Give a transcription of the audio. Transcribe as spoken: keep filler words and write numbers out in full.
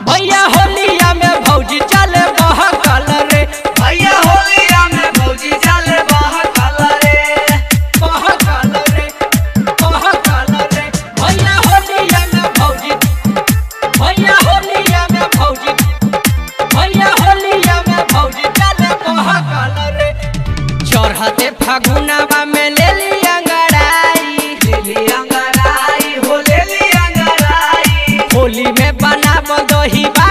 भैया होलिया में भौजी चले बहकल रे भैया होलिया में भौजी चले बहकल रे बहकल रे बहकल रे भैया होलिया में भौजी भैया होलिया में भौजी भैया होलिया में भौजी चले बहकल रे चढ़ते फागुनवा में ले ली अंगड़ाई ले ली अंगड़ाई हो ले ली अंगड़ाई होली में बनाब दही।